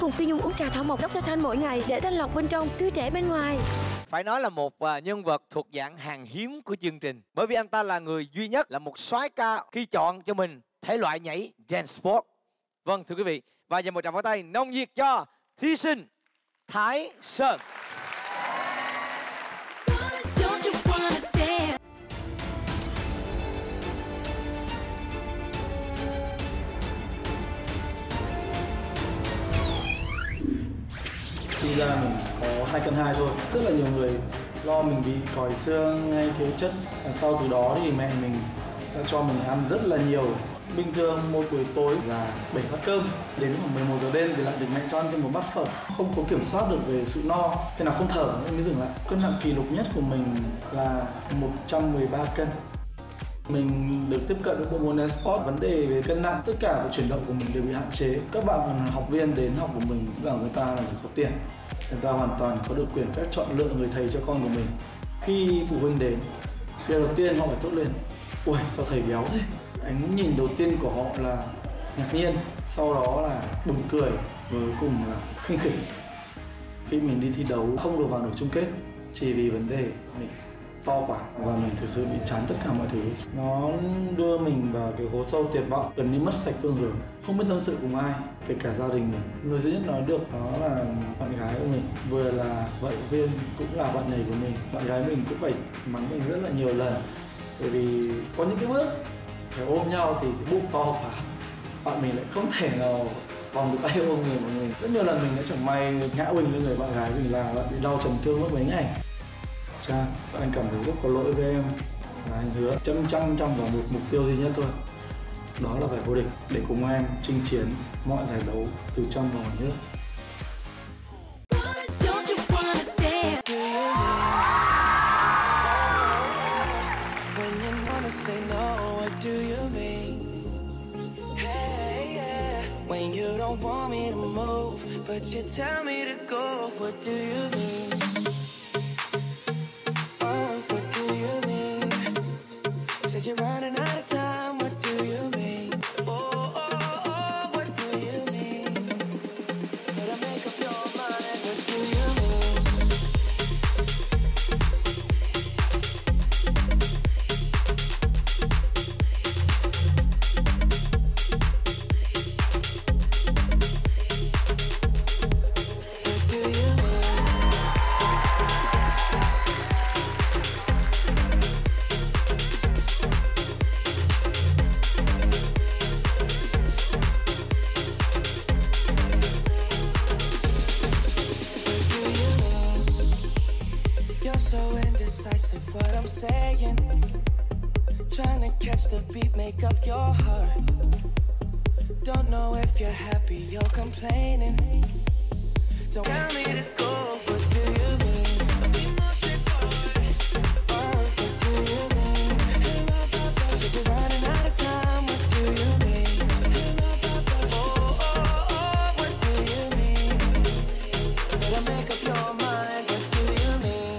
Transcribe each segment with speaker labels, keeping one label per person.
Speaker 1: cùng Phi Nhung uống trà thảo mộc Dr. Thanh mỗi ngày để thanh lọc bên trong, tươi trẻ bên ngoài.
Speaker 2: Phải nói là một nhân vật thuộc dạng hàng hiếm của chương trình. Bởi vì anh ta là người duy nhất, là một soái ca khi chọn cho mình thể loại nhảy dance sport. Vâng thưa quý vị, và dành một tràng pháo tay nồng nhiệt cho thí sinh Thái Sơn.
Speaker 3: Sinh ra mình có 2,2 cân thôi. Rất là nhiều người lo mình bị còi xương hay thiếu chất. Sau từ đó thì mẹ mình đã cho mình ăn rất là nhiều. Bình thường một buổi tối là 7 bát cơm, đến khoảng 11 giờ đêm thì lại được mẹ cho ăn thêm một bát phở. Không có kiểm soát được về sự no, thế nào không thở em mới dừng lại. Cân nặng kỷ lục nhất của mình là 113 cân. Mình được tiếp cận với bộ môn dance sport, vấn đề về cân nặng, tất cả chuyển động của mình đều bị hạn chế. Các bạn học viên đến học của mình là người ta là chỉ có tiền, người ta hoàn toàn có được quyền phép chọn lựa người thầy cho con của mình. Khi phụ huynh đến, điều đầu tiên họ phải thốt lên: ui sao thầy béo thế? Ánh nhìn đầu tiên của họ là ngạc nhiên, sau đó là buồn cười, và cuối cùng là khinh khỉnh. Khi mình đi thi đấu không được vào nổi chung kết chỉ vì vấn đề mình to quá và mình thực sự bị chán tất cả mọi thứ. Nó đưa mình vào cái hố sâu tuyệt vọng, gần như mất sạch phương hướng, không biết tâm sự cùng ai, kể cả gia đình mình. Người duy nhất nói được đó là bạn gái của mình, vừa là vận động viên cũng là bạn nhảy của mình. Bạn gái mình cũng phải mắng mình rất là nhiều lần, bởi vì có những cái bước phải ôm nhau thì cái bụng to quá, bạn mình lại không thể nào vòng cái tay ôm người mọi người. Rất nhiều lần mình đã chẳng may ngã quỳnh lên người bạn gái mình, là bạn bị đau trầm thương mất mấy ngày. Cha, anh cảm thấy rất có lỗi với em, và anh hứa chăm vào một mục tiêu duy nhất thôi, đó là phải vô địch để cùng em chinh chiến mọi giải đấu từ trong và ngoài nước.
Speaker 4: You're running out of time, what do you mean? What do you mean? Better make up your mind, what do you mean? What do you mean? What I'm saying, trying to catch the beat, make up your heart. Don't know if you're happy, you're complaining. Don't tell me to go, what do you mean? Be more straightforward. What do you mean? Said you're running out of time, what do you mean? What do you mean? Better make up your mind, what do you mean?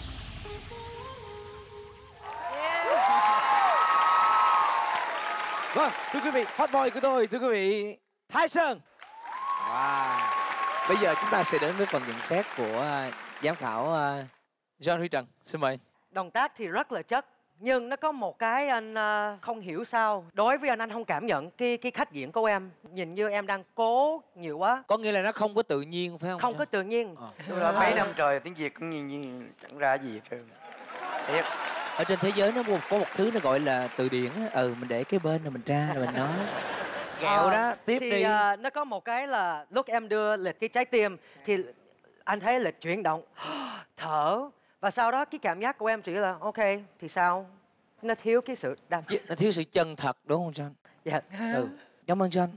Speaker 2: Vâng, thưa quý vị, hot boy của tôi, thưa quý vị, Thái Sơn. Wow. Bây giờ chúng ta sẽ đến với phần nhận xét của giám khảo John Huy Trần. Xin mời.
Speaker 5: Động tác thì rất là chất, nhưng nó có một cái anh không hiểu sao. Đối với anh không cảm nhận cái khách diễn của em. Nhìn như em đang cố nhiều quá.
Speaker 2: Có nghĩa là nó không có tự nhiên phải không?
Speaker 5: Không có tự nhiên.
Speaker 6: Mấy năm trời tiếng Việt cũng như chẳng ra gì hết trơn. Thiệt.
Speaker 2: Ở trên thế giới nó có một thứ nó gọi là từ điển á. Mình để cái bên rồi mình ra rồi mình nói. Gẹo đó, tiếp
Speaker 5: thì,
Speaker 2: đi.
Speaker 5: Nó có một cái là lúc em đưa lệch cái trái tim thì anh thấy lệch chuyển động, thở. Và sau đó cái cảm giác của em chỉ là ok, thì sao? Nó thiếu cái sự đam mê.
Speaker 2: Nó thiếu sự chân thật đúng không John?
Speaker 5: Dạ.
Speaker 2: Cảm ơn John.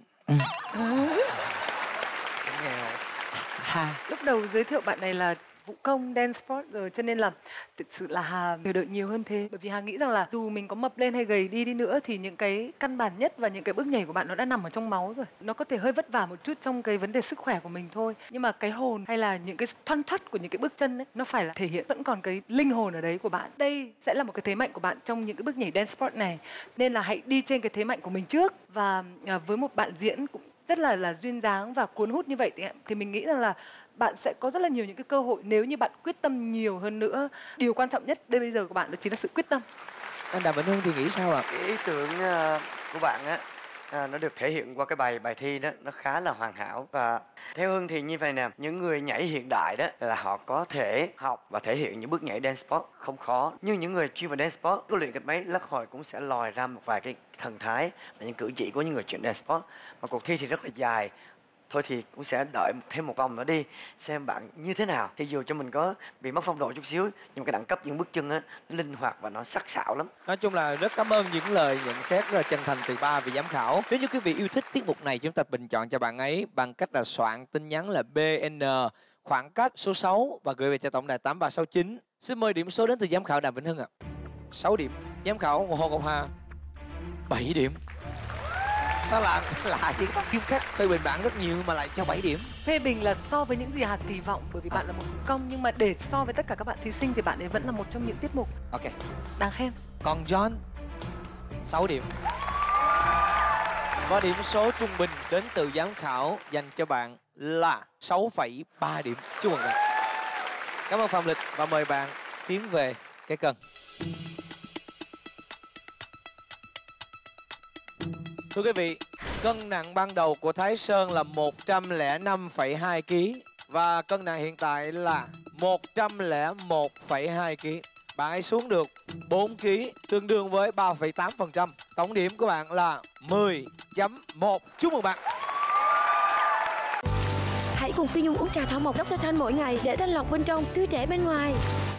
Speaker 7: Lúc đầu giới thiệu bạn này là vũ công dance sport rồi, cho nên là thực sự là Hà chờ đợi nhiều hơn thế. Bởi vì Hà nghĩ rằng là dù mình có mập lên hay gầy đi nữa thì những cái căn bản nhất và những cái bước nhảy của bạn nó đã nằm ở trong máu rồi. Nó có thể hơi vất vả một chút trong cái vấn đề sức khỏe của mình thôi, nhưng mà cái hồn hay là những cái thoăn thoắt của những cái bước chân ấy, nó phải là thể hiện vẫn còn cái linh hồn ở đấy của bạn. Đây sẽ là một cái thế mạnh của bạn trong những cái bước nhảy dance sport này, nên là hãy đi trên cái thế mạnh của mình trước. Và với một bạn diễn cũng rất là duyên dáng và cuốn hút như vậy thì mình nghĩ rằng là bạn sẽ có rất là nhiều những cái cơ hội nếu như bạn quyết tâm nhiều hơn nữa. Điều quan trọng nhất đây bây giờ của bạn đó chính là sự quyết tâm.
Speaker 2: Anh Đàm Vĩnh Hưng thì nghĩ sao ạ?
Speaker 6: Cái ý tưởng của bạn á, nó được thể hiện qua cái bài thi đó, nó khá là hoàn hảo. Và theo Hưng thì như vậy nè, những người nhảy hiện đại đó là họ có thể học và thể hiện những bước nhảy dance sport không khó. Nhưng những người chuyên vào dance sport có luyện cái mấy lắc hồi cũng sẽ lòi ra một vài cái thần thái và những cử chỉ của những người chuyên dance sport. Mà cuộc thi thì rất là dài. Thôi thì cũng sẽ đợi thêm một vòng nữa đi, xem bạn như thế nào. Thì dù cho mình có bị mất phong độ chút xíu, nhưng mà cái đẳng cấp những bước chân á, nó linh hoạt và nó sắc sảo lắm.
Speaker 2: Nói chung là rất cảm ơn những lời nhận xét rất là chân thành từ ba vị giám khảo. Nếu như quý vị yêu thích tiết mục này, chúng ta bình chọn cho bạn ấy bằng cách là soạn tin nhắn là BN khoảng cách số 6 và gửi về cho tổng đài 8369. Xin mời điểm số đến từ giám khảo Đàm Vĩnh Hưng ạ. 6 điểm. Giám khảo Hồ Ngọc Hà 7 điểm. Sao lạ chứ, Kim Khắc phê bình bạn rất nhiều mà lại cho 7 điểm.
Speaker 7: Phê bình là so với những gì Hà kỳ vọng, bởi vì bạn là một vũ công, nhưng mà để so với tất cả các bạn thí sinh thì bạn ấy vẫn là một trong những tiết mục
Speaker 2: Ok,
Speaker 7: đáng khen.
Speaker 2: còn John 6 điểm. Và điểm số trung bình đến từ giám khảo dành cho bạn là 6,3 điểm. Chúc mừng bạn. Cảm ơn Phạm Lịch và mời bạn tiến về cái cân. Thưa quý vị, cân nặng ban đầu của Thái Sơn là 105,2 kg và cân nặng hiện tại là 101,2 kg. Bạn ấy xuống được 4 kg, tương đương với 3,8%. Tổng điểm của bạn là 10.1. Chúc mừng bạn.
Speaker 1: Hãy cùng Phi Nhung uống trà thảo mộc Dr. Thanh mỗi ngày để thanh lọc bên trong, tươi trẻ bên ngoài.